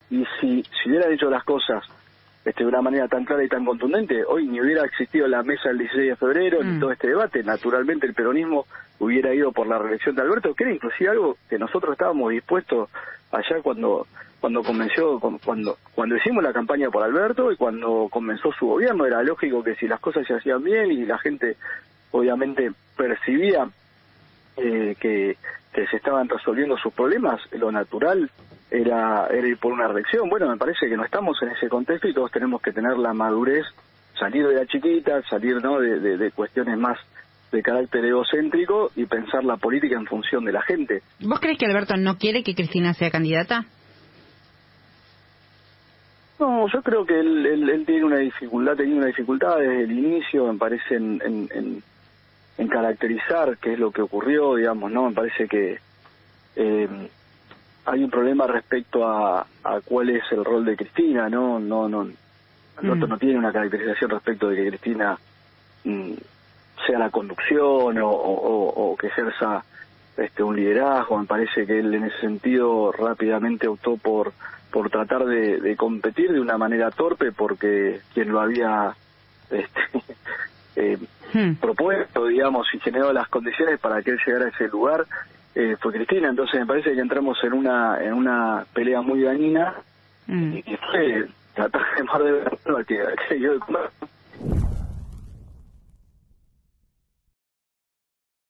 Y si hubieran hecho las cosas de una manera tan clara y tan contundente, hoy ni hubiera existido la mesa del 16 de febrero, ni todo este debate. Naturalmente el peronismo hubiera ido por la reelección de Alberto, que era inclusive algo que nosotros estábamos dispuestos allá cuando hicimos la campaña por Alberto y cuando comenzó su gobierno. Era lógico que si las cosas se hacían bien y la gente obviamente percibía que se estaban resolviendo sus problemas, lo natural era ir por una reelección. Bueno, me parece que no estamos en ese contexto y todos tenemos que tener la madurez, salir de la chiquita, salir, ¿no?, de cuestiones más de carácter egocéntrico y pensar la política en función de la gente. ¿Vos crees que Alberto no quiere que Cristina sea candidata? No, yo creo que él tiene una dificultad, desde el inicio, me parece, en caracterizar qué es lo que ocurrió, digamos, ¿no? Me parece que hay un problema respecto a cuál es el rol de Cristina, ¿no? Alberto no tiene una caracterización respecto de que Cristina sea la conducción o que ejerza un liderazgo. Me parece que él en ese sentido rápidamente optó por tratar de competir de una manera torpe, porque quien lo había propuesto, digamos, y generado las condiciones para que él llegara a ese lugar fue Cristina. Entonces me parece que entramos en una pelea muy dañina y fue tratar de morder que yo